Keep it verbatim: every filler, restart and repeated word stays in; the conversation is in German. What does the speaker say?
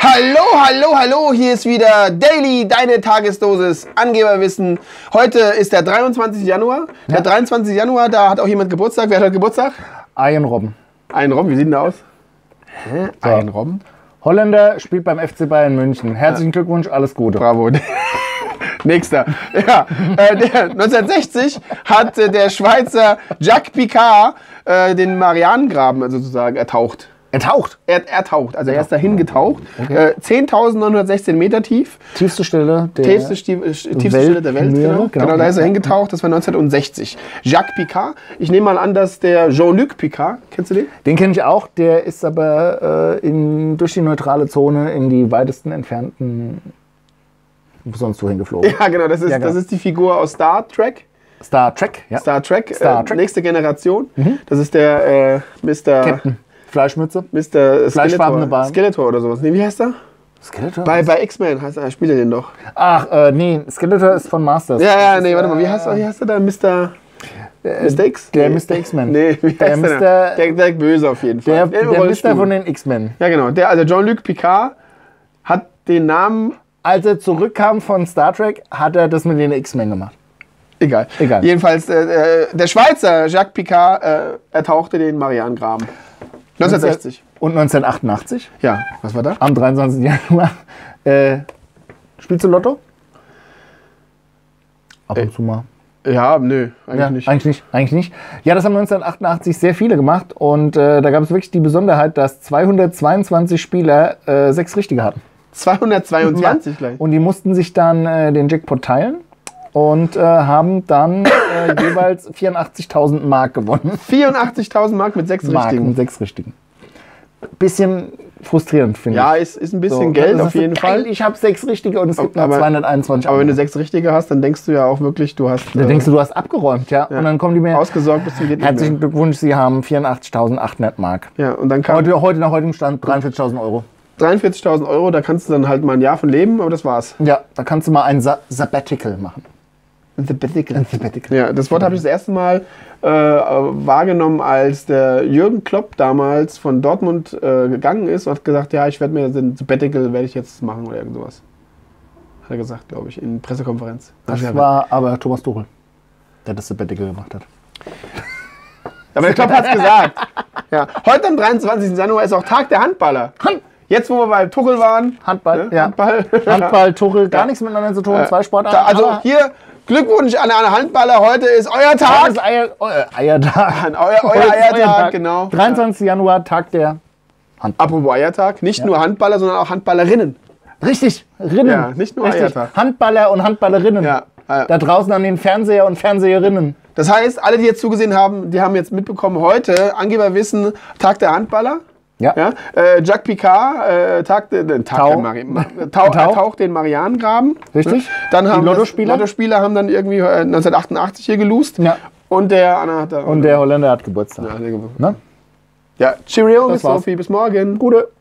Hallo, hallo, hallo, hier ist wieder Daily, deine Tagesdosis Angeberwissen. Heute ist der dreiundzwanzigste Januar. Ja. Der dreiundzwanzigste Januar, da hat auch jemand Geburtstag. Wer hat heute Geburtstag? Ian Robben. Ian Robben, wie sieht denn der aus? Hä? So. Ian Robben? Holländer, spielt beim F C Bayern München. Herzlichen ja. Glückwunsch, alles Gute. Bravo. Nächster. Ja, äh, der, neunzehnhundertsechzig hat äh, der Schweizer Jacques Picard äh, den Marianengraben sozusagen ertaucht. Ertaucht? Er, er taucht, also er ist dahin getaucht. Okay. Äh, zehntausendneunhundertsechzehn Meter tief. Tiefste Stelle der, tiefste Stief, äh, tiefste Welt, Stelle der Welt. Genau. Genau. genau, da ist er hingetaucht, das war neunzehnhundertsechzig. Jacques Picard. Ich nehme mal an, dass der Jean-Luc Picard, kennst du den? Den kenne ich auch, der ist aber äh, in, durch die neutrale Zone in die weitesten entfernten sonst wohin geflogen. Ja, genau, das ist, ja, genau. das ist die Figur aus Star Trek. Star Trek, ja. Star Trek, Star Trek. Äh, nächste Generation. Mhm. Das ist der äh, Mister Captain. Fleischmütze. Mister Fleischfarbene Bahn. Skeletor oder sowas. Nee, wie heißt er? Skeletor? Bei, bei X-Men heißt er, spielt er den doch. Ach, äh, nee, Skeletor ist von Masters. Ja, ja, nee, warte mal, wie heißt er, wie heißt er da? Mister Mister X? Der nee. Mister X-Men. Nee, wie der heißt Mister der? Der, der Böse auf jeden Fall. Der, der, der Mister von den X-Men. Ja, genau. Der, also Jean-Luc Picard hat den Namen... Als er zurückkam von Star Trek, hat er das mit den X-Men gemacht. Egal. Egal. Jedenfalls, äh, der Schweizer Jacques Picard äh, ertauchte den Marianengraben. neunzehnhundertsechzig. Und neunzehnhundertachtundachtzig? Ja, was war da? Am dreiundzwanzigsten Januar. Äh, spielst du Lotto? Ab und äh, zu mal. Ja, nö, eigentlich ja, nicht. Eigentlich nicht. Eigentlich nicht. Ja, das haben neunzehnhundertachtundachtzig sehr viele gemacht. Und äh, da gab es wirklich die Besonderheit, dass zweihundertzweiundzwanzig Spieler äh, sechs Richtige hatten. zweihundertzweiundzwanzig ja. gleich? Und die mussten sich dann äh, den Jackpot teilen. Und äh, haben dann äh, jeweils vierundachtzigtausend Mark gewonnen. vierundachtzigtausend Mark mit sechs Mark Richtigen? mit sechs Richtigen. Bisschen frustrierend, finde ich. Ja, ist, ist ein bisschen so, Geld auf jeden Fall. Ich habe sechs Richtige und es gibt noch aber, zweihunderteinundzwanzig. Aber wenn du sechs Richtige hast, dann denkst du ja auch wirklich, du hast... Dann äh, denkst du, du hast abgeräumt, ja. ja. Und dann kommen die mir... Ausgesorgt bis zum geht nicht mehr. Herzlichen Glückwunsch, Sie haben vierundachtzigtausendachthundert Mark. Ja, und dann kam... Heute, heute nach heutigem Stand dreiundvierzigtausend Euro. dreiundvierzigtausend Euro, da kannst du dann halt mal ein Jahr von leben, aber das war's. Ja, da kannst du mal ein Sa Sabbatical machen. Ein Sabbatical. Ein Sabbatical. Ja, das Wort habe ich das erste Mal äh, wahrgenommen, als der Jürgen Klopp damals von Dortmund äh, gegangen ist und hat gesagt, ja, ich werde mir ein Sabbatical werde ich jetzt machen oder irgend sowas. Hat er gesagt, glaube ich, in Pressekonferenz. Das ja, war aber Thomas Tuchel, der das Sabbatical gemacht hat. Aber der Klopp hat es gesagt. Ja. Heute am dreiundzwanzigsten Januar ist auch Tag der Handballer. Hand Jetzt, wo wir bei Tuchel waren. Handball, ne? ja. Handball, Handball Tuchel, gar ja. nichts miteinander zu tun, äh, zwei Sportarten. Also hier Glückwunsch an alle Handballer, heute ist euer Tag. Heute ist Eier, euer Eiertag. An euer, euer Eiertag, Eiertag, genau. dreiundzwanzigsten Januar, Tag der Handballer. Apropos Eiertag, nicht ja. nur Handballer, sondern auch Handballerinnen. Richtig, Rinnen. Ja, nicht nur Richtig. Eiertag. Handballer und Handballerinnen. Ja, ja. Da draußen an den Fernseher und Fernseherinnen. Das heißt, alle, die jetzt zugesehen haben, die haben jetzt mitbekommen, heute, Angeberwissen, Tag der Handballer. Ja. ja. Äh, Jacques Picard äh, Tag, äh, Tag Tau. der Mari Tau, Tau. taucht den Marianengraben. Richtig. Dann haben die Lottospieler. Lottospieler haben dann irgendwie äh, neunzehnhundertachtundachtzig hier gelost. Ja. Und der Anna hat da, Und der Holländer hat Geburtstag. Ja, der ne? ja. Cheerio, Miss Sophie, bis morgen. Gute.